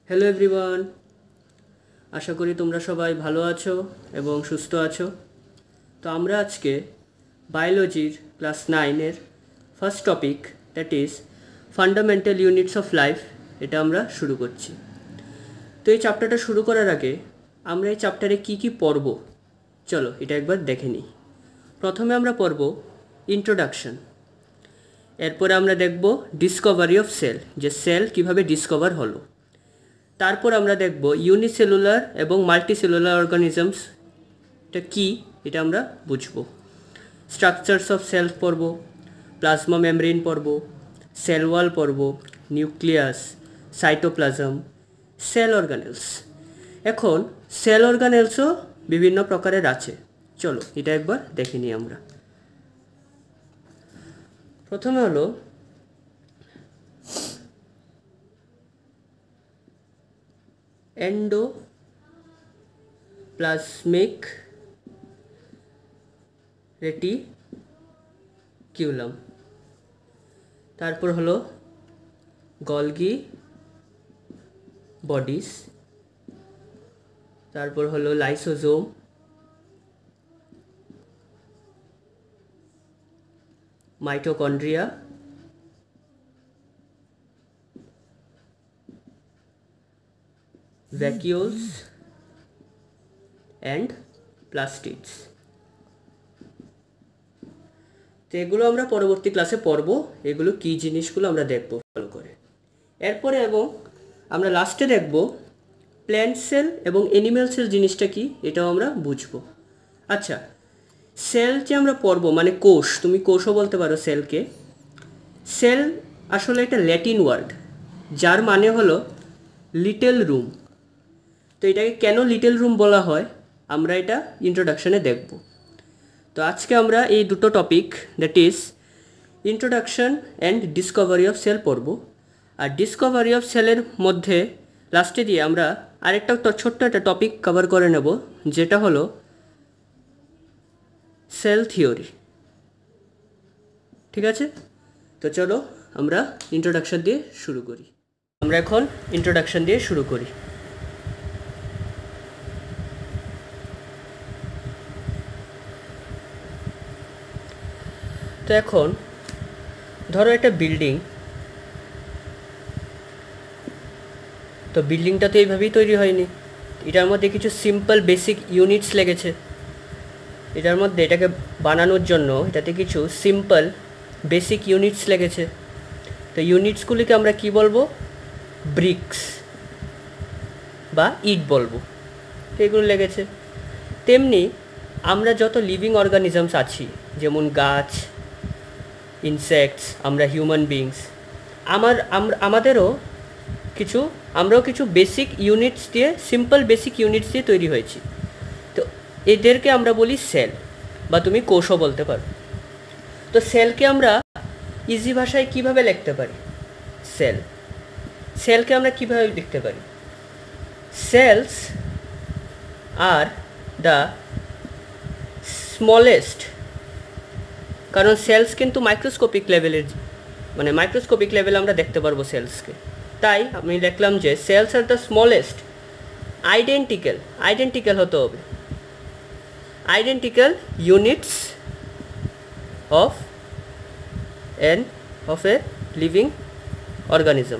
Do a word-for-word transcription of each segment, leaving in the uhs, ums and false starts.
Hello everyone, আশা করি তোমরা সবাই ভালো আছো এবং সুস্থ আছো। তো আমরা আজকে বায়োলজির ক্লাস নাইনের first topic, that is fundamental units of life, এটা আমরা শুরু করছি। তো এই চ্যাপ্টারটা শুরু করার আগে আমরা এই চ্যাপ্টারে কী কী পড়ব, চলো এটা একবার দেখে নিই। প্রথমে আমরা পড়ব ইন্ট্রোডাকশন, এরপরে আমরা দেখব ডিসকভারি অফ সেল, যে সেল কীভাবে ডিসকভার হলো। তারপর আমরা দেখব ইউনিসেলুলার এবং মাল্টিসেলুলার অর্গানিজমস, এটা কী এটা আমরা বুঝব। স্ট্রাকচারস অফ সেল পড়ব, প্লাজমা মেমব্রেন পড়ব, সেল ওয়াল পড়ব, নিউক্লিয়াস, সাইটোপ্লাজম, সেল অর্গানেলস। এখন সেল অর্গানেলসও বিভিন্ন প্রকারের আছে, চলো এটা একবার দেখে নিই আমরা। প্রথমে হলো এন্ডোপ্লাজমিক রেটিকিউলাম, তারপর হলো গলগি বডিস, তারপর হলো lysosome, mitochondria, vacuoles and plastids. তো এগুলো আমরা পরবর্তী ক্লাসে পড়ব, এগুলো কী জিনিসগুলো আমরা দেখব ভালো করে। এরপরে এবং আমরা লাস্টে দেখব প্ল্যান্ট সেল এবং অ্যানিম্যাল সেল জিনিসটা কি, এটাও আমরা বুঝব। আচ্ছা, সেল যে আমরা পড়ব মানে কোষ, তুমি কোষও বলতে পারো সেলকে। সেল আসলে একটা ল্যাটিন ওয়ার্ড যার মানে হলো লিটল রুম। তো এটাকে কেন লিটল রুম বলা হয় আমরা এটা ইন্ট্রোডাকশনে দেখব। তো আজকে আমরা এই দুটো topic, that is introduction and discovery of cell পড়ব। আর ডিসকভারি অফ সেলের মধ্যে লাস্টে দিয়ে আমরা আরেকটা ছোট্ট একটা টপিক কভার করে নেব, যেটা হলো সেল থিওরি। ঠিক আছে, তো চলো আমরা ইন্ট্রোডাকশন দিয়ে শুরু করি। আমরা এখন ইন্ট্রোডাকশন দিয়ে শুরু করি। তো এখন ধরো একটা বিল্ডিং, তো বিল্ডিংটা তো এইভাবেই তৈরি হয়নি, এটার মধ্যে কিছু সিম্পল বেসিক ইউনিটস লেগেছে। এটার মধ্যে এটাকে বানানোর জন্য এটাতে কিছু সিম্পল বেসিক ইউনিটস লেগেছে। তো ইউনিটসগুলিকে আমরা কি বলবো, ব্রিক্স বা ইট বলবো। তো এগুলো লেগেছে। তেমনি আমরা যত লিভিং অর্গানিজমস আছি, যেমন গাছ, ইনসেক্টস, আমরা হিউম্যান বিংস, আমার আমাদেরও কিছু আমরাও কিছু বেসিক ইউনিটস দিয়ে, সিম্পল বেসিক ইউনিটস দিয়ে তৈরি হয়েছি। তো এদেরকে আমরা বলি সেল, বা তুমি কোষও বলতে পারো। তো সেলকে আমরা ইজি ভাষায় কিভাবে লিখতে পারি, সেল সেলকে আমরা কিভাবে লিখতে পারি, সেলস আর দ্য স্মলেস্ট, কারণ সেলস কিন্তু মাইক্রোস্কোপিক লেভেলের, মানে মাইক্রোস্কোপিক লেভেলে আমরা দেখতে পারবো সেলসকে। তাই আমি লিখলাম যে cells are the smallest identical, identical হতে হবে, identical units of an of a living organism.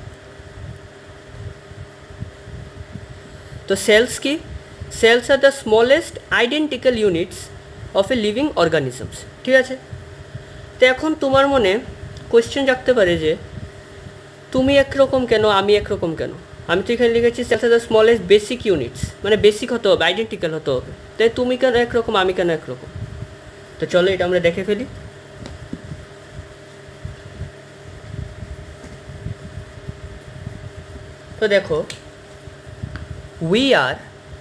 তো সেলস কি, cells are the smallest identical units of a living organisms. ঠিক আছে, তো এখন তোমার মনে কোয়েশ্চেন জাগতে পারে যে তুমি একরকম কেন, আমি একরকম কেন। আমি তো এখানে লিখেছি cells are the smallest basic units, মানে বেসিক হতে হবে, আইডেন্টিক্যাল হতে হবে। তাই তুমি কেন একরকম, আমি কেন একরকম। তো চলো এটা আমরা দেখে ফেলি। তো দেখো, we are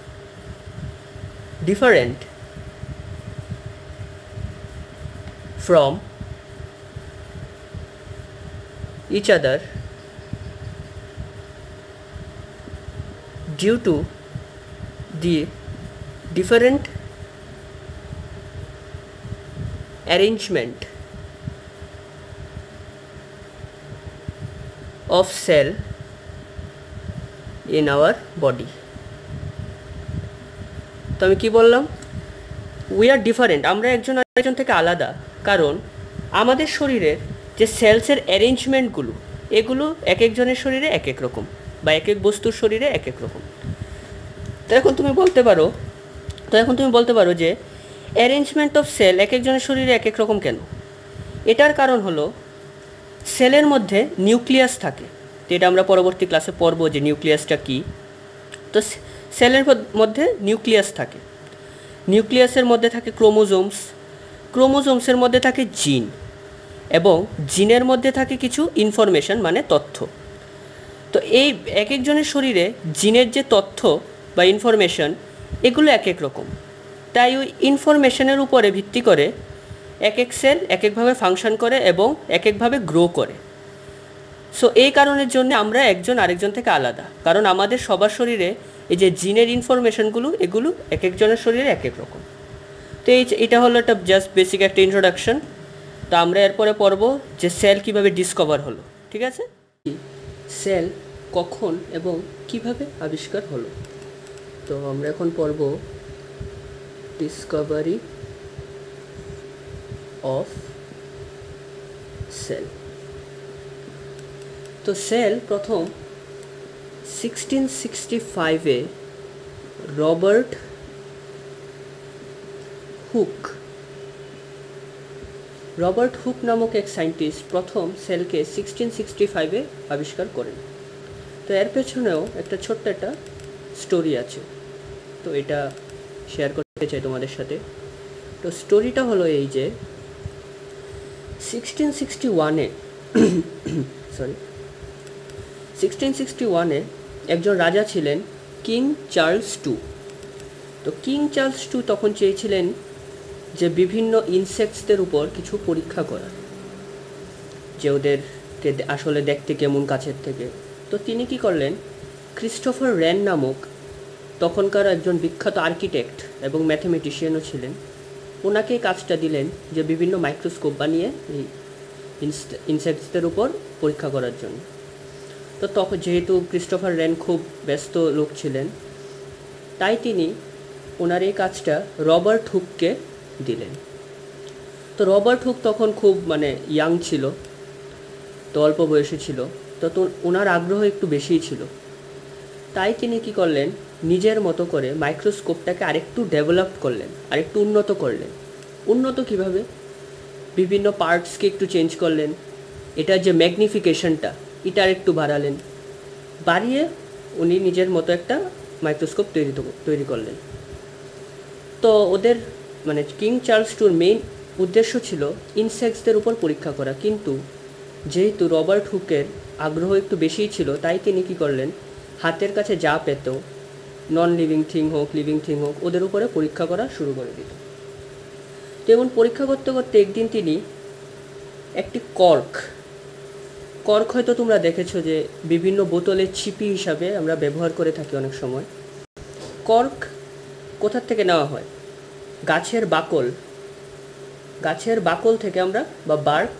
different from each other due to the different arrangement of cell in our body. তো আমি কি বললাম, উই আর ডিফারেন্ট, আমরা একজন আরেকজন থেকে আলাদা, কারণ আমাদের শরীরের যে সেলসের অ্যারেঞ্জমেন্টগুলো এগুলো এক একজনের শরীরে এক এক রকম, বা এক এক বস্তুর শরীরে এক এক রকম। তো এখন তুমি বলতে পারো তো এখন তুমি বলতে পারো যে অ্যারেঞ্জমেন্ট অফ সেল এক একজনের শরীরে এক এক রকম কেন? এটার কারণ হলো সেলের মধ্যে নিউক্লিয়াস থাকে। তো এটা আমরা পরবর্তী ক্লাসে পড়ব যে নিউক্লিয়াসটা কী। তো সেলের মধ্যে নিউক্লিয়াস থাকে, নিউক্লিয়াসের মধ্যে থাকে ক্রোমোজোমস, ক্রোমোজোমসের মধ্যে থাকে জিন, এবং জিনের মধ্যে থাকে কিছু ইনফরমেশন মানে তথ্য। তো এই এক একজনের শরীরে জিনের যে তথ্য বা ইনফরমেশন এগুলো এক এক রকম, তাই ওই ইনফরমেশনের উপরে ভিত্তি করে এক এক সেল এক একভাবে ফাংশন করে এবং এক একভাবে গ্রো করে। সো এই কারণের জন্য আমরা একজন আরেকজন থেকে আলাদা, কারণ আমাদের সবার শরীরে এই যে জিনের ইনফরমেশনগুলো এগুলো এক একজনের শরীরে এক এক রকম। তো এই এটা হলো একটা জাস্ট বেসিক একটা ইন্ট্রোডাকশন। তো আমরা এরপরে পড়ব যে সেল কিভাবে ডিসকভার হলো। ঠিক আছে, সেল কখন এবং কিভাবে আবিষ্কার হলো। তো আমরা এখন পড়ব ডিসকভারি অফ সেল। তো সেল প্রথম সিক্সটিন সিক্সটি ফাইভে রবার্ট হুক রবার্ট হুক নামক এক সায়েন্টিস্ট প্রথম সেলকে সিক্সটিন সিক্সটি ফাইভে আবিষ্কার করেন। তো এর পেছনেও একটা ছোট্ট একটা স্টোরি আছে, তো এটা শেয়ার করতে চাই তোমাদের সাথে। তো স্টোরিটা হলো এই যে সিক্সটিন সিক্সটি ওয়ানে সরি সিক্সটিন সিক্সটি ওয়ানে একজন রাজা ছিলেন কিং চার্লস টু। তো কিং চার্লস টু তখন চেয়েছিলেন যে বিভিন্ন ইনসেক্টসদের উপর কিছু পরীক্ষা করা, যে ওদেরকে আসলে দেখতে কেমন কাছের থেকে। তো তিনি কি করলেন, ক্রিস্টোফার র্যান নামক তখনকার একজন বিখ্যাত আর্কিটেক্ট এবং ম্যাথমেটিশিয়ানও ছিলেন, ওনাকে এই কাজটা দিলেন যে বিভিন্ন মাইক্রোস্কোপ বানিয়ে এই ইনসেক্টসদের উপর পরীক্ষা করার জন্য। তো তখন যেহেতু ক্রিস্টোফার র্যান খুব ব্যস্ত লোক ছিলেন, তাই তিনি ওনার এই কাজটা রবার্ট হুককে দিলেন। তো রবার্ট হুক তখন খুব মানে ইয়াং ছিল, তো অল্প বয়সী ছিল, তো তো ওনার আগ্রহ একটু বেশিই ছিল। তাই তিনি কি করলেন, নিজের মতো করে মাইক্রোস্কোপটাকে আরেকটু ডেভেলপ করলেন, আরেকটু উন্নত করলেন। উন্নত কিভাবে? বিভিন্ন পার্টসকে একটু চেঞ্জ করলেন, এটার যে ম্যাগনিফিকেশনটা এটা আরেকটু বাড়ালেন, বাড়িয়ে উনি নিজের মতো একটা মাইক্রোস্কোপ তৈরি তৈরি করলেন। তো ওদের মানে কিং চার্লস টুর মেইন উদ্দেশ্য ছিল ইনসেক্টসদের উপর পরীক্ষা করা, কিন্তু যেহেতু রবার্ট হুকের আগ্রহ একটু বেশিই ছিল, তাই তিনি কী করলেন, হাতের কাছে যা পেত, নন লিভিং থিং হোক লিভিং থিং হোক, ওদের উপরে পরীক্ষা করা শুরু করে দিত। যেমন পরীক্ষা করতে করতে একদিন তিনি একটি কর্ক কর্ক হয়তো তোমরা দেখেছো যে বিভিন্ন বোতলের ছিপি হিসাবে আমরা ব্যবহার করে থাকি অনেক সময়। কর্ক কোথার থেকে নেওয়া হয়? গাছের বাকল গাছের বাকল থেকে আমরা, বা বার্ক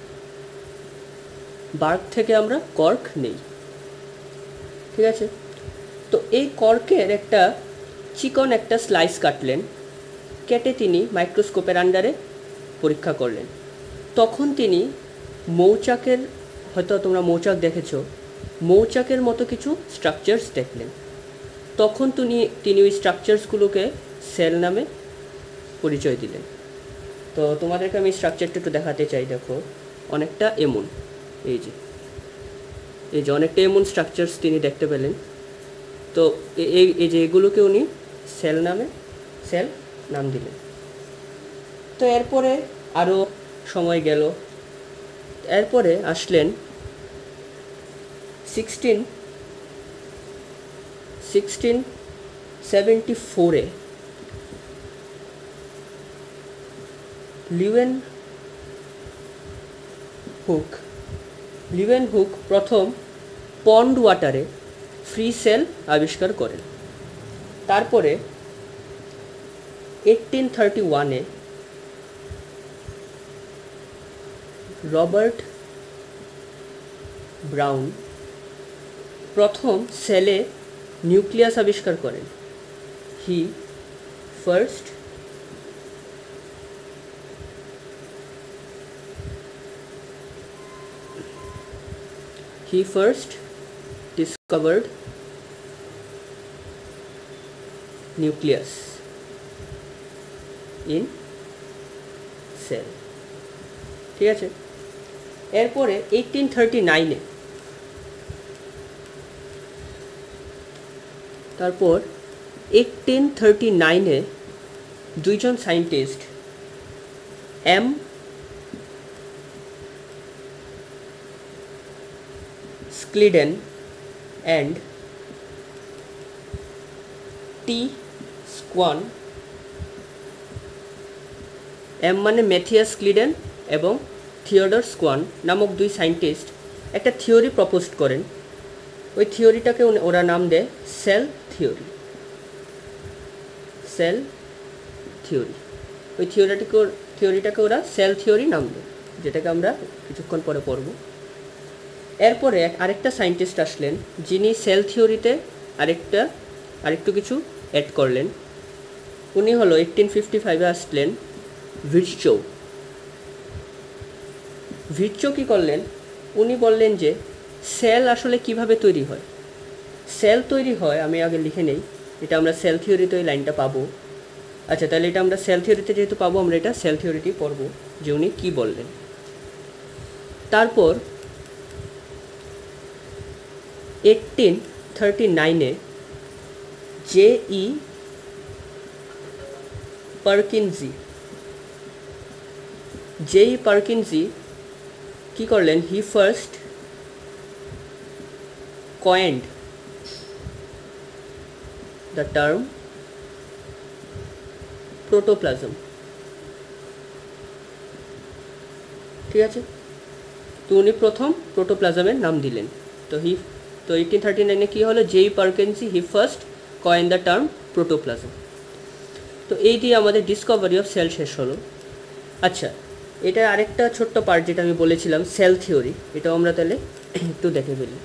বার্ক থেকে আমরা কর্ক নেই। ঠিক আছে, তো এই কর্কের একটা চিকন একটা স্লাইস কাটলেন, কেটে তিনি মাইক্রোস্কোপের আন্ডারে পরীক্ষা করলেন। তখন তিনি মৌচাকের, হয়তো তোমরা মৌচাক দেখেছো, মৌচাকের মতো কিছু স্ট্রাকচার্স দেখলেন। তখন তিনি তিনি ওই স্ট্রাকচার্সগুলোকে সেল নামে পরিচয় দিলেন। তো তোমাদেরকে আমি স্ট্রাকচারটা একটু দেখাতে চাই। দেখো, অনেকটা এমন, এই যে এই যে অনেকটা এমন স্ট্রাকচার্স তিনি দেখতে পেলেন। তো এই এই যে এগুলোকে উনি সেল নামে সেল নাম দিলেন। তো এরপরে আরও সময় গেল, এরপরে আসলেন সিক্সটিন সিক্সটিন সেভেন্টি ফোরে লিওয়েন হুক লিওয়েন হুক প্রথম পন্ড ওয়াটারে ফ্রি সেল আবিষ্কার করেন। তারপরে এইটিন থার্টি ওয়ানে রবার্ট ব্রাউন প্রথম সেলে নিউক্লিয়াস আবিষ্কার করেন? He first he first discovered nucleus in cell. ঠিক আছে, এরপরে এইটিন থার্টি নাইনে তারপর এইটিন থার্টি নাইনে দুইজন scientist M Schleiden and T Schwann, M মানে ম্যাথিয়াস স্ক্লিডেন এবং থিওডর স্কোয়ান নামক দুই সায়েন্টিস্ট একটা থিওরি প্রপোজ করেন। ওই থিওরিটাকে ওরা নাম দেয় সেল থিওরি। সেল থিওরি ওই থিওরিটিকে থিওরিটাকে ওরা সেল থিওরি নাম দেয়, যেটাকে আমরা কিছুক্ষণ পরে পড়ব। এরপরে আরেকটা সায়েন্টিস্ট আসলেন যিনি সেল থিওরিতে আরেকটা আরেকটু কিছু অ্যাড করলেন। উনি হলো এইটিন ফিফটি ফাইভে আসলেন ভির্চো। ভির্চো কী করলেন? উনি বললেন যে সেল আসলে কিভাবে তৈরি হয়। সেল তৈরি হয়, আমি আগে লিখে নেই, এটা আমরা সেল থিওরিতে ওই লাইনটা পাবো। আচ্ছা, তাহলে এটা আমরা সেল থিওরিতে যেহেতু পাবো, আমরা এটা সেল থিওরিটি পড়বো যে উনি কী বললেন। তারপর এইটিন থার্টি নাইনে J E Purkinje J E Purkinje কী করলেন? He first coined the term protoplasm। ঠিক আছে, তো উনি প্রথম প্রোটোপ্লাজমের নাম দিলেন। তো হি তো এইটিন থার্টি নাইনে কী হলো? J E Purkinje he first coin the term protoplasm. তো এই দিয়ে আমাদের ডিসকভারি অফ সেল শেষ হলো। আচ্ছা, এটা আরেকটা ছোট্ট পার্ট যেটা আমি বলেছিলাম সেল থিওরি, এটাও আমরা তাহলে একটু দেখে ফেলি।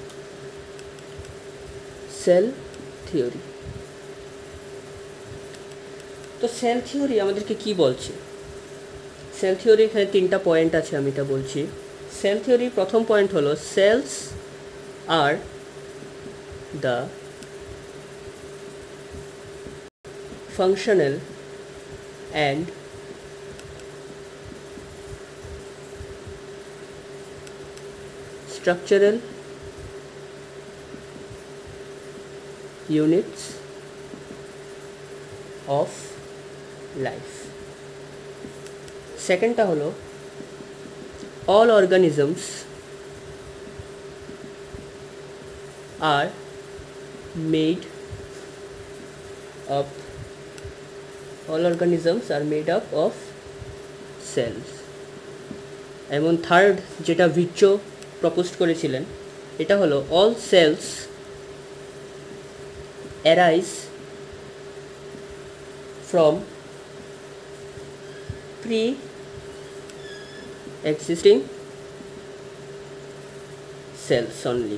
সেল থিওরি, তো সেল থিওরি আমাদেরকে কি বলছে? সেল থিওরি এখানে তিনটা পয়েন্ট আছে, আমি এটা বলছি। সেল থিওরি প্রথম পয়েন্ট হলো cells are the functional and structural units of life। সেকেন্ডটা হলো all organisms are made up all organisms are made up of cells। এবং থার্ড যেটা ভির্চো প্রপোজ করেছিলেন, এটা হলো all cells arise from pre-existing cells only।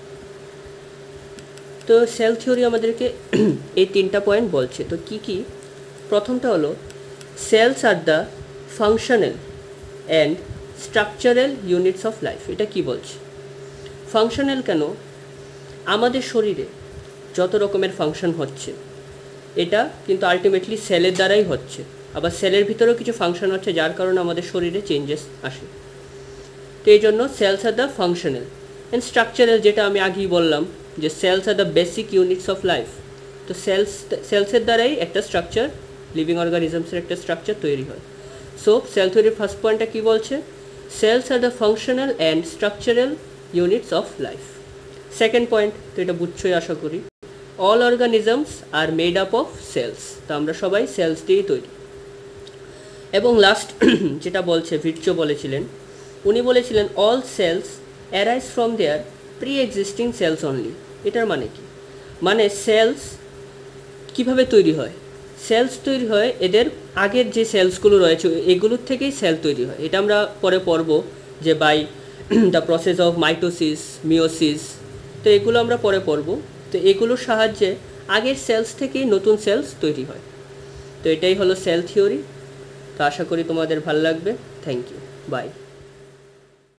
তো cell theory আমাদেরকে এই তিনটা পয়েন্ট বলছে। তো কি কি? প্রথমটা হলো cells are the functional and structural units of life. এটা কি বলছে? ফাংশনাল কেন? আমাদের শরীরে যত রকমের ফাংশন হচ্ছে এটা কিন্তু আলটিমেটলি সেলের দ্বারাই হচ্ছে, আবার সেলের ভিতরেও কিছু ফাংশন হচ্ছে যার কারণে আমাদের শরীরে চেঞ্জেস আসে। তো এই জন্য cells are the functional and structural, যেটা আমি আগেই বললাম যে cells are the basic units of life. তো সেলস সেলসের দ্বারাই একটা স্ট্রাকচার, লিভিং অর্গানিজমসের একটা স্ট্রাকচার তৈরি হয়। সো সেল থিওরির ফার্স্ট পয়েন্টটা কী বলছে? Cells are the functional and structural units of life. Second point, তো এটা বুঝছই আশা করি, all organisms are made up of cells. তো আমরা সবাই সেলস দিয়েই তৈরি। এবং লাস্ট যেটা বলছে, ভির্চো বলেছিলেন, উনি বলেছিলেন all cells arise from their pre existing cells only. এটার মানে কি? মানে সেলস কিভাবে তৈরি হয়? সেলস তৈরি হয় এদের আগের যে সেলসগুলো রয়েছে এগুলোর থেকেই সেল তৈরি হয়। এটা আমরা পরে পড়ব যে by the process of mitosis, meiosis তো এগুলো আমরা পরে পড়ব। তো এগুলোর সাহায্যে আগের সেলস থেকেই নতুন সেলস তৈরি হয়। তো এটাই হলো সেল থিওরি। তো আশা করি তোমাদের ভালো লাগবে। Thank you, by.